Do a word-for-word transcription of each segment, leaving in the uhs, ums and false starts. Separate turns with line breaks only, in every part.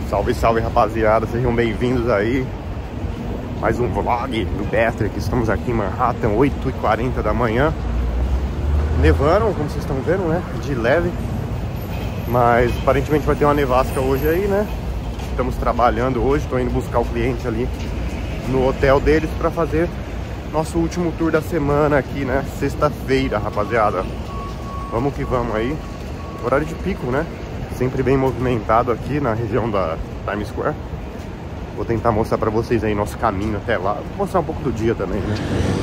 Salve, salve, rapaziada, sejam bem-vindos aí. Mais um vlog do Patrick. Estamos aqui em Manhattan, oito e quarenta da manhã. Nevando, como vocês estão vendo, né? De leve. Mas aparentemente vai ter uma nevasca hoje aí, né? Estamos trabalhando hoje, estou indo buscar o cliente ali no hotel deles para fazer nosso último tour da semana aqui, né? Sexta-feira, rapaziada. Vamos que vamos aí. Horário de pico, né? Sempre bem movimentado aqui na região da Times Square. Vou tentar mostrar pra vocês aí nosso caminho até lá. Vou mostrar um pouco do dia também, né?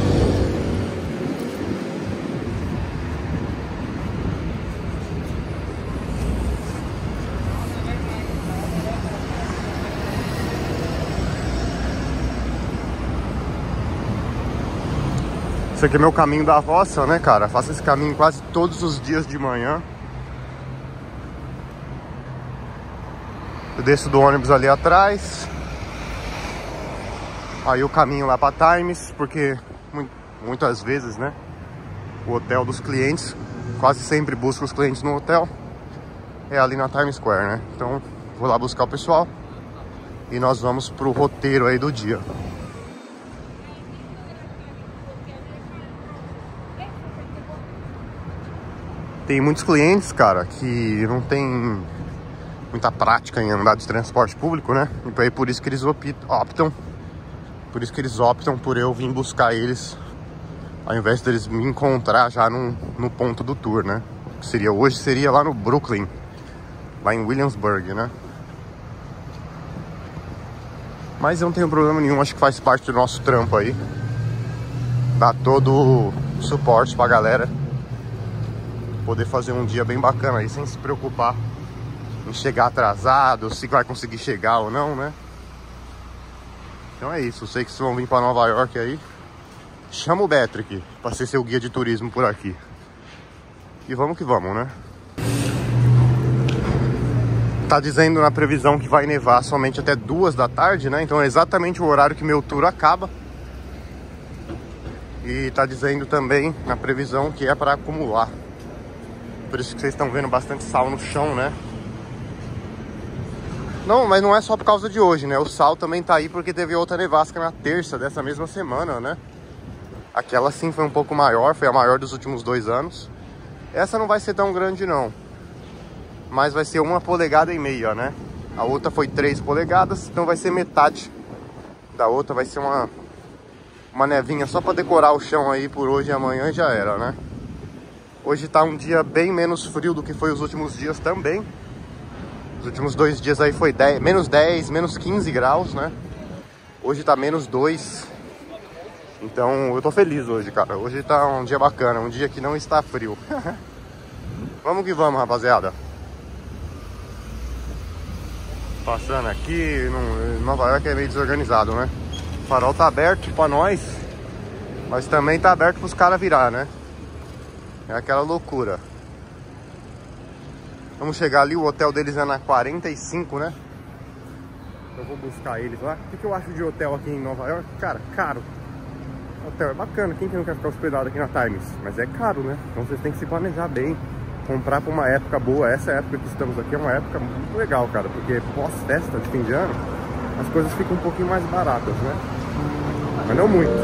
Esse aqui é meu caminho da roça, né, cara? Faço esse caminho quase todos os dias de manhã. Eu desço do ônibus ali atrás. Aí eu caminho lá pra Times, porque muitas vezes, né, o hotel dos clientes, quase sempre busco os clientes no hotel, é ali na Times Square, né? Então vou lá buscar o pessoal e nós vamos pro roteiro aí do dia. Tem muitos clientes, cara, que não tem muita prática em andar de transporte público, né? E por isso que eles optam, por isso que eles optam por eu vir buscar eles, ao invés deles me encontrar já no, no ponto do tour, né? Que seria hoje, seria lá no Brooklyn, lá em Williamsburg, né? Mas eu não tenho problema nenhum, acho que faz parte do nosso trampo aí. Dá todo o suporte pra galera poder fazer um dia bem bacana aí, sem se preocupar em chegar atrasado, se vai conseguir chegar ou não, né? Então é isso, eu sei que vocês vão vir para Nova York aí. Chama o Patrick para ser seu guia de turismo por aqui. E vamos que vamos, né? Tá dizendo na previsão que vai nevar somente até duas da tarde, né? Então é exatamente o horário que meu tour acaba. E tá dizendo também na previsão que é para acumular. Por isso que vocês estão vendo bastante sal no chão, né? Não, mas não é só por causa de hoje, né? O sal também tá aí porque teve outra nevasca na terça dessa mesma semana, né? Aquela sim foi um pouco maior, foi a maior dos últimos dois anos. Essa não vai ser tão grande não, mas vai ser uma polegada e meia, né? A outra foi três polegadas, então vai ser metade da outra. Vai ser uma, uma nevinha só pra decorar o chão aí por hoje e amanhã e já era, né? Hoje tá um dia bem menos frio do que foi os últimos dias também. Os últimos dois dias aí foi dez, menos dez, menos quinze graus, né? Hoje tá menos dois. Então eu tô feliz hoje, cara. Hoje tá um dia bacana, um dia que não está frio. Vamos que vamos, rapaziada. Passando aqui, no Nova York é meio desorganizado, né? O farol tá aberto pra nós, mas também tá aberto pros caras virar, né? É aquela loucura. Vamos chegar ali, o hotel deles é na quarenta e cinco, né? Eu vou buscar eles lá. O que, que eu acho de hotel aqui em Nova York? Cara, caro. O hotel é bacana, quem que não quer ficar hospedado aqui na Times? Mas é caro, né? Então vocês têm que se planejar bem. Comprar pra uma época boa. Essa época que estamos aqui é uma época muito legal, cara. Porque pós-festa de fim de ano, as coisas ficam um pouquinho mais baratas, né? Mas não muito.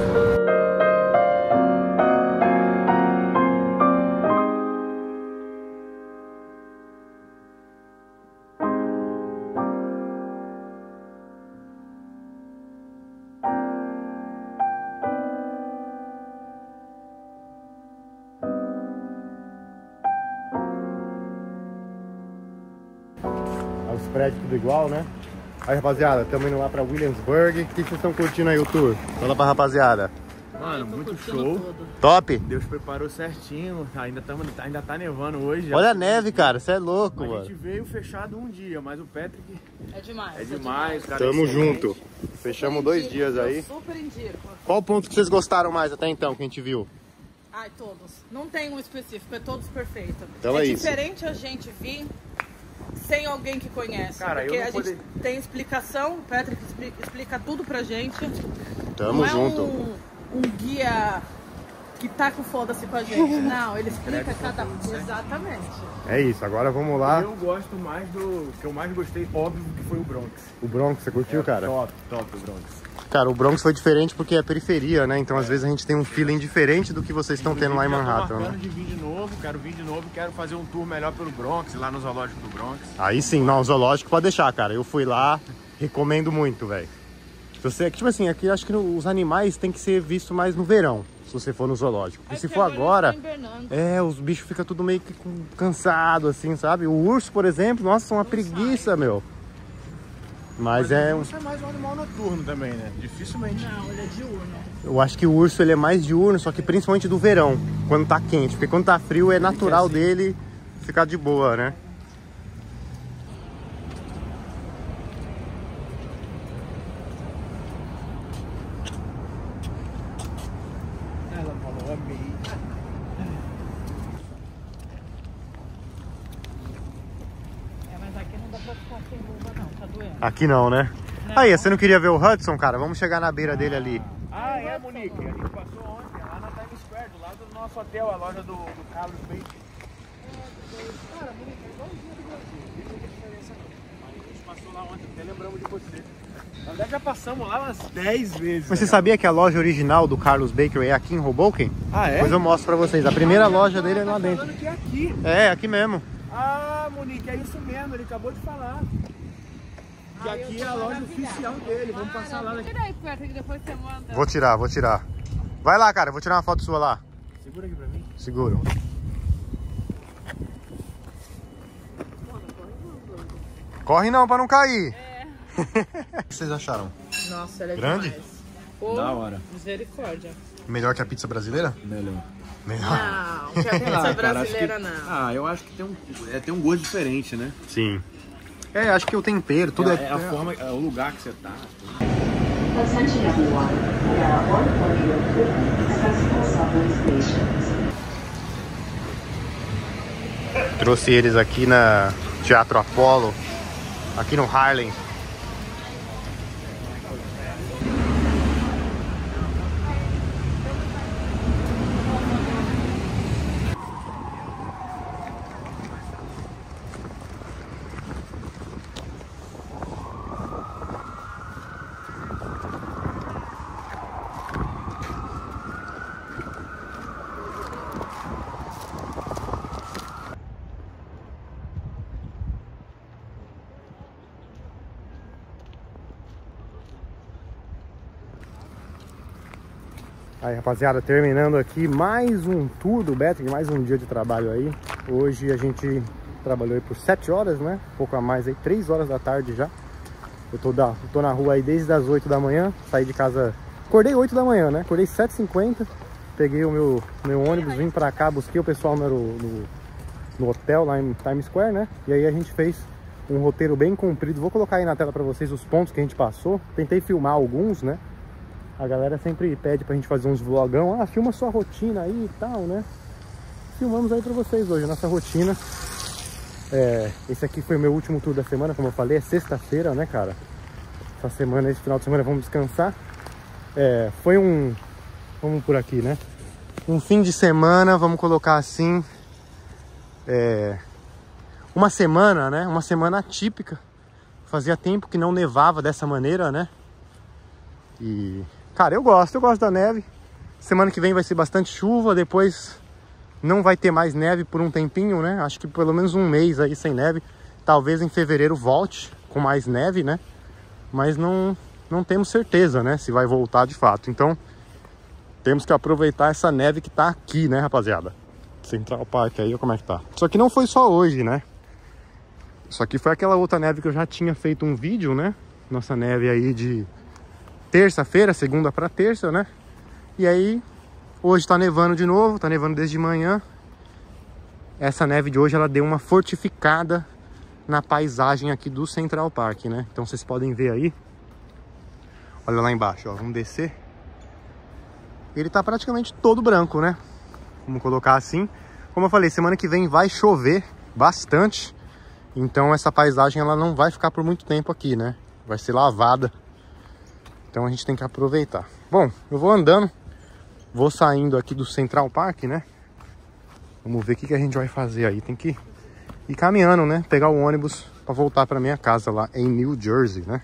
Os prédios tudo igual, né? Aí, rapaziada, estamos indo lá pra Williamsburg. O que vocês estão curtindo aí o tour? Fala pra rapaziada.
Mano, muito show.
Tudo. Top?
Deus preparou certinho. Ainda, tamo, ainda tá nevando hoje.
Olha a neve, cara. Você é louco,
a
mano.
A gente veio fechado um dia, mas o Patrick...
É demais.
É
é
demais,
demais.
cara.
Tamo
excelente.
junto. Fechamos dois
indico,
dias aí.
Super indico.
Qual o ponto que vocês gostaram mais até então, que a gente viu?
Ai, todos. Não tem um específico, é todos perfeitos.
Então
é
é isso.
diferente a gente vir sem alguém que conhece.
Cara,
porque
eu não
a
poder...
gente tem explicação, o Patrick explica, explica tudo pra gente.
Tamo
não
junto.
É um, um guia que tá com foda-se com a gente. Não, ele explica cada... Exatamente.
É isso, agora vamos lá.
Eu gosto mais do... que eu mais gostei, óbvio, que foi o Bronx.
O Bronx, você curtiu,
é,
cara?
Top, top o Bronx.
Cara, o Bronx foi diferente porque é periferia, né? Então, às vezes, a gente tem um feeling diferente do que vocês estão tendo lá em Manhattan.
Eu tô marcando
né?
de vir de novo, quero vir de novo, quero fazer um tour melhor pelo Bronx, lá no zoológico do Bronx.
Aí sim, não, o zoológico pode deixar, cara. Eu fui lá, recomendo muito, velho. Você, tipo assim, aqui eu acho que os animais tem que ser visto mais no verão, se você for no zoológico. Porque
É
se
que
for agora,
tá
é, os bichos ficam tudo meio que cansado, assim, sabe? O urso, por exemplo, nossa, uma preguiça, meu. Mas, Mas é...
o urso é mais um animal noturno também, né? Dificilmente.
Não, ele é diurno.
Eu acho que o urso ele é mais diurno, só que principalmente do verão, quando tá quente. Porque quando tá frio é natural assim. dele ficar de boa, né?
Ela falou, amei.
É, mas aqui não dá pra ficar sem luva não, tá doendo.
Aqui não, né? Não. Aí, você não queria ver o Hudson, cara? Vamos chegar na beira dele ali.
Ah, é, Monique. A gente passou ontem, lá na Times Square, do lado do nosso hotel, a loja do, do Carlos Bacon. Cara, Monique, é igualzinho do Brasil. Não tem diferença não. A gente passou lá ontem, até lembramos de você. Na verdade, já passamos lá umas dez vezes.
Mas você sabia que a loja original do Carlos Bakery é aqui em Hoboken?
Ah, é?
Depois eu mostro pra vocês. A primeira ah, loja dele é lá dentro.
Que é aqui.
É, aqui mesmo.
Ah, Monique, é isso mesmo. Ele acabou de falar. Que aqui é a loja oficial dele. Vamos passar lá.
Tira aí perto que depois você manda.
Vou tirar, vou tirar. Vai lá, cara. Vou tirar uma foto sua lá.
Segura aqui pra mim.
Seguro. Corre não, pra não cair.
É.
O que vocês acharam?
Nossa, ela é
grande?
demais. Pô,
da hora.
Misericórdia.
Melhor que a pizza brasileira?
Melhor.
Melhor.
Não, que a pizza
Ah, cara,
brasileira
que,
não.
Ah, eu acho que tem um, é, tem um gosto diferente, né?
Sim. É, acho que o tempero, tudo
é...
é...
É a forma, é o lugar que você tá.
Attention everyone, we are all for your equipment accessible subway stations.
Trouxe eles aqui na Teatro Apollo, aqui no Harlem. Aí, rapaziada, terminando aqui mais um tour do Betting, mais um dia de trabalho aí. Hoje a gente trabalhou aí por sete horas, né? Um pouco a mais aí, três horas da tarde já. Eu tô, da, eu tô na rua aí desde as oito da manhã, saí de casa, acordei oito da manhã, né? Acordei sete e cinquenta, peguei o meu, meu ônibus, vim pra cá, busquei o pessoal no, no, no hotel lá em Times Square, né? E aí a gente fez um roteiro bem comprido. Vou colocar aí na tela pra vocês os pontos que a gente passou. Tentei filmar alguns, né? A galera sempre pede pra gente fazer uns vlogão. Ah, filma sua rotina aí e tal, né? Filmamos aí pra vocês hoje, a nossa rotina. É, esse aqui foi o meu último tour da semana, como eu falei, é sexta-feira, né, cara? Essa semana, esse final de semana vamos descansar. É, foi um... Vamos por aqui, né? Um fim de semana, vamos colocar assim... É, uma semana, né? Uma semana atípica. Fazia tempo que não nevava dessa maneira, né? E... Cara, eu gosto, eu gosto da neve. Semana que vem vai ser bastante chuva, depois não vai ter mais neve por um tempinho, né? Acho que pelo menos um mês aí sem neve. Talvez em fevereiro volte com mais neve, né? Mas não, não temos certeza, né? Se vai voltar de fato. Então, temos que aproveitar essa neve que tá aqui, né, rapaziada? Central Park aí, como é que tá? Só que não foi só hoje, né? Isso aqui foi aquela outra neve que eu já tinha feito um vídeo, né? Nossa neve aí de... terça-feira, segunda para terça, né? E aí, hoje tá nevando de novo, tá nevando desde manhã. Essa neve de hoje, ela deu uma fortificada na paisagem aqui do Central Park, né? Então vocês podem ver aí. Olha lá embaixo, ó, vamos descer. Ele tá praticamente todo branco, né? Vamos colocar assim. Como eu falei, semana que vem vai chover bastante. Então essa paisagem, ela não vai ficar por muito tempo aqui, né? Vai ser lavada. Então a gente tem que aproveitar. Bom, eu vou andando. Vou saindo aqui do Central Park, né? Vamos ver o que, que a gente vai fazer aí. Tem que ir caminhando, né? Pegar o ônibus pra voltar pra minha casa lá em New Jersey, né?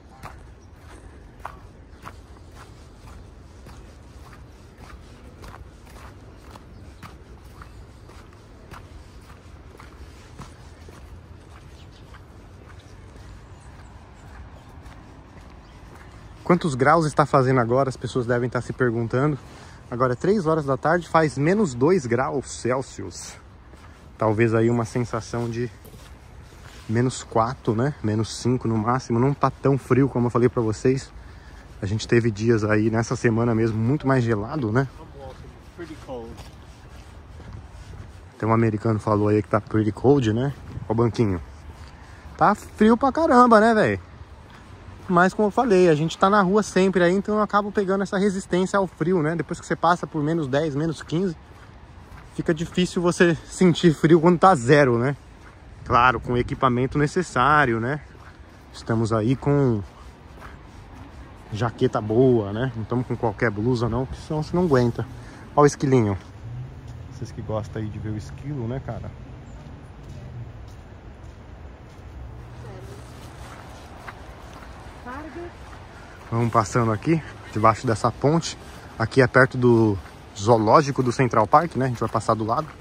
Quantos graus está fazendo agora? As pessoas devem estar se perguntando. Agora é três horas da tarde, faz menos dois graus Celsius. Talvez aí uma sensação de menos quatro, né? Menos cinco no máximo. Não tá tão frio como eu falei pra vocês. A gente teve dias aí nessa semana mesmo muito mais gelado, né? Tem um americano que falou aí que tá pretty cold, né? Ó o banquinho. Tá frio pra caramba, né, velho? Mas como eu falei, a gente tá na rua sempre aí, então eu acabo pegando essa resistência ao frio, né? Depois que você passa por menos dez, menos quinze, fica difícil você sentir frio quando tá zero, né? Claro, com o equipamento necessário, né? Estamos aí com jaqueta boa, né? Não estamos com qualquer blusa não, porque senão você não aguenta. Olha o esquilinho. Vocês que gostam aí de ver o esquilo, né, cara? Vamos passando aqui, debaixo dessa ponte. Aqui é perto do zoológico do Central Park, né? A gente vai passar do lado.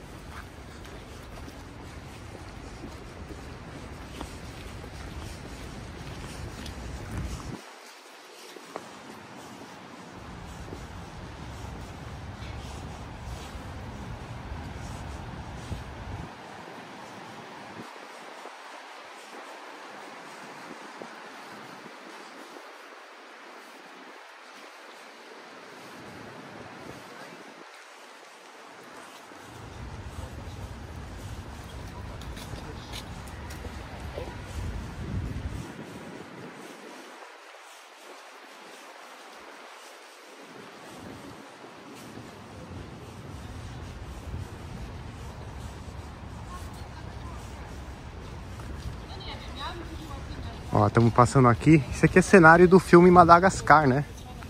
Ó, estamos passando aqui. Isso aqui é cenário do filme Madagascar, né?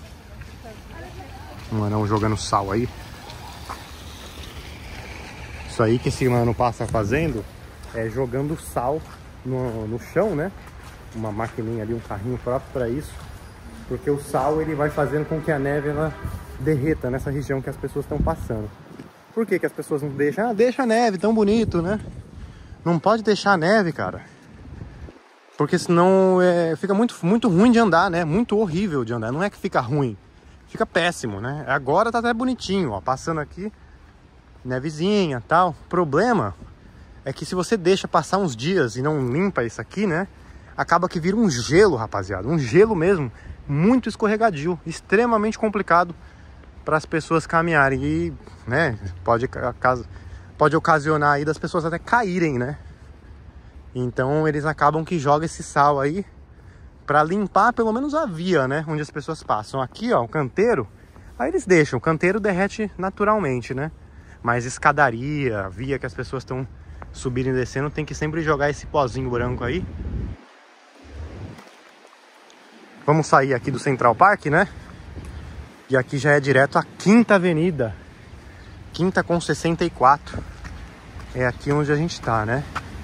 Um anão jogando sal aí. Isso aí que esse mano passa fazendo é jogando sal no, no chão, né? Uma maquininha ali, um carrinho próprio para isso. Porque o sal ele vai fazendo com que a neve ela derreta nessa região que as pessoas estão passando. Por que que as pessoas não deixam? Ah, deixa a neve, tão bonito, né? Não pode deixar a neve, cara. Porque senão é, fica muito, muito ruim de andar, né? Muito horrível de andar. Não é que fica ruim, fica péssimo, né? Agora tá até bonitinho, ó. Passando aqui, nevezinha e tal. O problema é que se você deixa passar uns dias e não limpa isso aqui, né? Acaba que vira um gelo, rapaziada. Um gelo mesmo, muito escorregadio. Extremamente complicado para as pessoas caminharem. E, né? Pode, pode ocasionar aí das pessoas até caírem, né? Então eles acabam que jogam esse sal aí para limpar pelo menos a via, né? Onde as pessoas passam. Aqui, ó, o canteiro. Aí eles deixam. O canteiro derrete naturalmente, né? Mas escadaria, a via que as pessoas estão subindo e descendo, tem que sempre jogar esse pozinho branco aí. Vamos sair aqui do Central Park, né? E aqui já é direto a Quinta Avenida. Quinta com sessenta e quatro. É aqui onde a gente tá, né?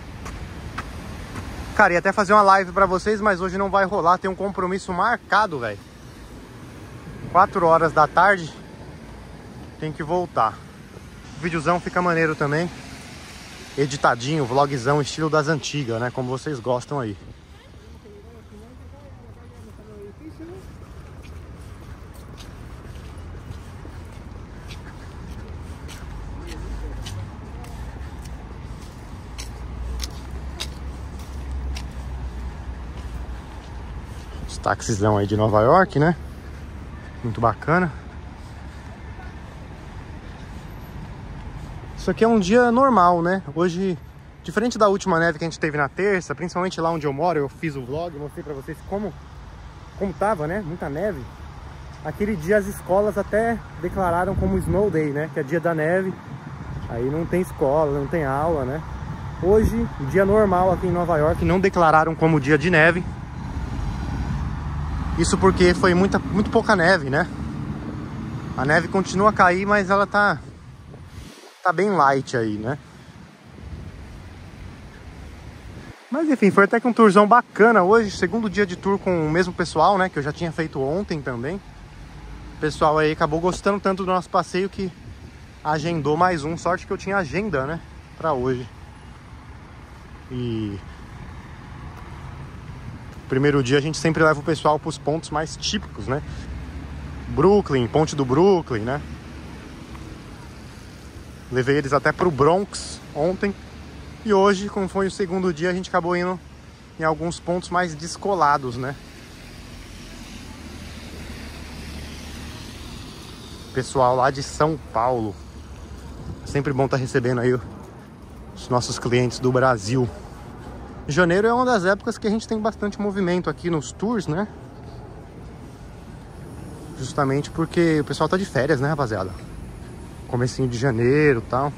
Cara, ia até fazer uma live pra vocês, mas hoje não vai rolar. Tem um compromisso marcado, velho. quatro horas da tarde. Tem que voltar. O videozão fica maneiro também. Editadinho, vlogzão, estilo das antigas, né? Como vocês gostam aí. Taxizão aí de Nova York, né? Muito bacana. Isso aqui é um dia normal, né? Hoje, diferente da última neve que a gente teve na terça, principalmente lá onde eu moro, eu fiz o vlog, mostrei pra vocês como, como tava, né? Muita neve. Aquele dia as escolas até declararam como Snow Day, né? Que é dia da neve. Aí não tem escola, não tem aula, né? Hoje, dia normal aqui em Nova York, não declararam como dia de neve. Isso porque foi muita, muito pouca neve, né? A neve continua a cair, mas ela tá, tá bem light aí, né? Mas enfim, foi até que um tourzão bacana hoje, segundo dia de tour com o mesmo pessoal, né? Que eu já tinha feito ontem também. O pessoal aí acabou gostando tanto do nosso passeio que agendou mais um. Sorte que eu tinha agenda, né? Pra hoje. E... primeiro dia a gente sempre leva o pessoal pros pontos mais típicos, né? Brooklyn, Ponte do Brooklyn, né? Levei eles até pro Bronx ontem. E hoje, como foi o segundo dia, a gente acabou indo em alguns pontos mais descolados, né? Pessoal lá de São Paulo. Sempre bom estar recebendo aí os nossos clientes do Brasil. Janeiro é uma das épocas que a gente tem bastante movimento aqui nos tours, né? Justamente porque o pessoal tá de férias, né, rapaziada? Comecinho de janeiro e tal.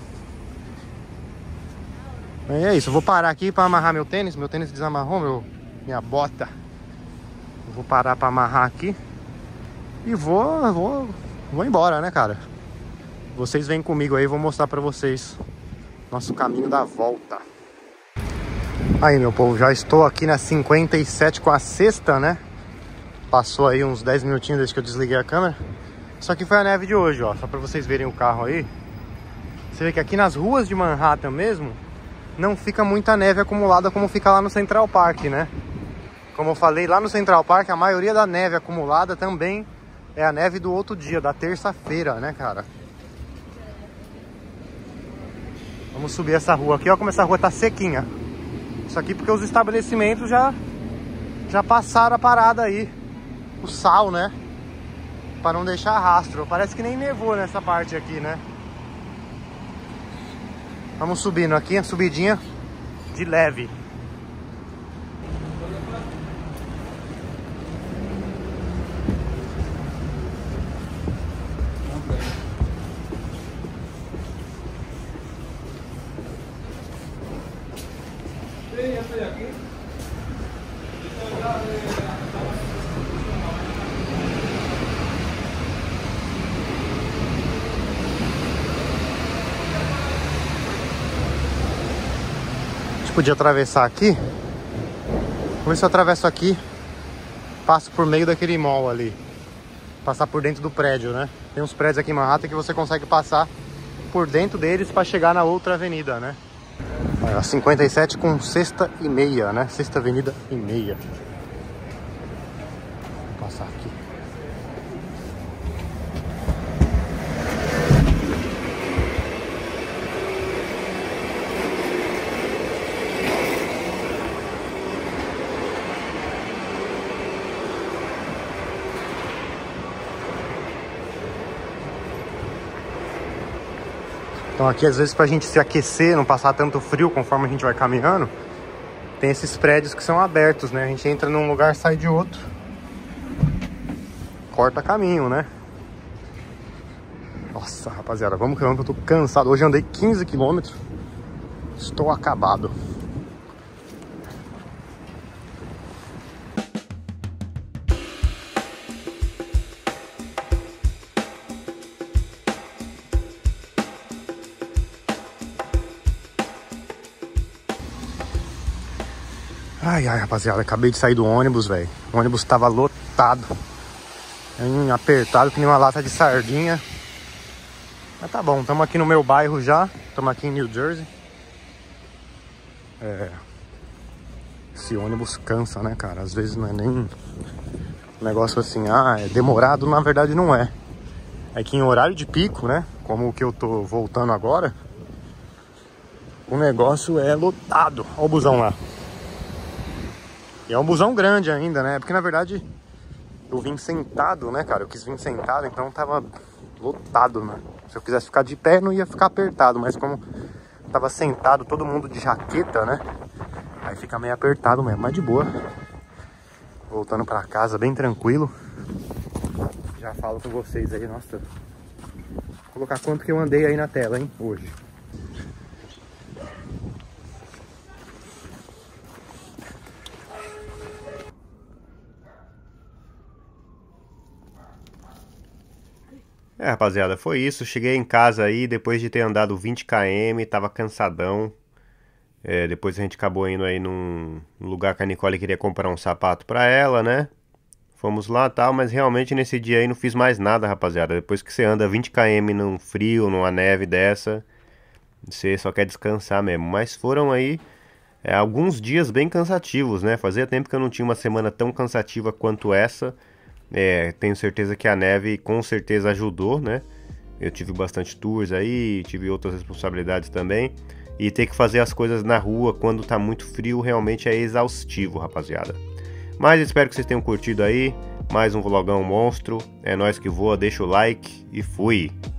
E é isso, eu vou parar aqui pra amarrar meu tênis. Meu tênis desamarrou, meu, minha bota. Eu vou parar pra amarrar aqui. E vou, vou, vou embora, né, cara? Vocês vêm comigo aí, vou mostrar pra vocês nosso caminho da volta. Aí, meu povo, já estou aqui na cinquenta e sete com a sexta, né? Passou aí uns dez minutinhos desde que eu desliguei a câmera. Só que foi a neve de hoje, ó. Só pra vocês verem o carro aí. Você vê que aqui nas ruas de Manhattan mesmo não fica muita neve acumulada como fica lá no Central Park, né? Como eu falei, lá no Central Park a maioria da neve acumulada também é a neve do outro dia, da terça-feira, né, cara? Vamos subir essa rua aqui, ó, como essa rua tá sequinha. Isso aqui porque os estabelecimentos já já passaram a parada aí, o sal, né? Pra não deixar rastro. Parece que nem nevou nessa parte aqui, né? Vamos subindo aqui, a subidinha de leve. Podia atravessar aqui. Vamos ver se eu atravesso aqui. Passo por meio daquele mall ali. Passar por dentro do prédio, né? Tem uns prédios aqui em Manhattan que você consegue passar por dentro deles para chegar na outra avenida, né? A cinquenta e sete com sexta e meia, né? Sexta avenida e meia. Vou passar aqui. Então aqui às vezes pra gente se aquecer, não passar tanto frio conforme a gente vai caminhando, tem esses prédios que são abertos, né? A gente entra num lugar, sai de outro. Corta caminho, né? Nossa, rapaziada, vamos que eu tô cansado. Hoje eu andei quinze quilômetros. Estou acabado. Ai, ai, rapaziada, acabei de sair do ônibus, velho. O ônibus tava lotado. Hum, apertado que nem uma lata de sardinha. Mas tá bom, estamos aqui no meu bairro já. Estamos aqui em New Jersey. É... Esse ônibus cansa, né, cara? Às vezes não é nem um negócio assim, ah, é demorado. Na verdade não é. É que em horário de pico, né, como o que eu tô voltando agora, o negócio é lotado. Olha o busão lá. E é um busão grande ainda, né? Porque na verdade eu vim sentado, né, cara? Eu quis vir sentado, então tava lotado, né? Se eu quisesse ficar de pé não ia ficar apertado, mas como tava sentado todo mundo de jaqueta, né? Aí fica meio apertado mesmo, mas de boa. Voltando pra casa bem tranquilo. Já falo com vocês aí, nossa. Vou colocar quanto que eu andei aí na tela, hein, hoje. É, rapaziada, foi isso. Cheguei em casa aí, depois de ter andado vinte quilômetros, tava cansadão. É, depois a gente acabou indo aí num lugar que a Nicole queria comprar um sapato pra ela, né? Fomos lá e tal, mas realmente nesse dia aí não fiz mais nada, rapaziada. Depois que você anda vinte quilômetros num frio, numa neve dessa, você só quer descansar mesmo. Mas foram aí é, alguns dias bem cansativos, né? Fazia tempo que eu não tinha uma semana tão cansativa quanto essa. É, tenho certeza que a neve com certeza ajudou, né? Eu tive bastante tours aí, tive outras responsabilidades também. E ter que fazer as coisas na rua quando tá muito frio realmente é exaustivo, rapaziada. Mas espero que vocês tenham curtido aí. Mais um vlogão monstro. É nóis que voa, deixa o like e fui!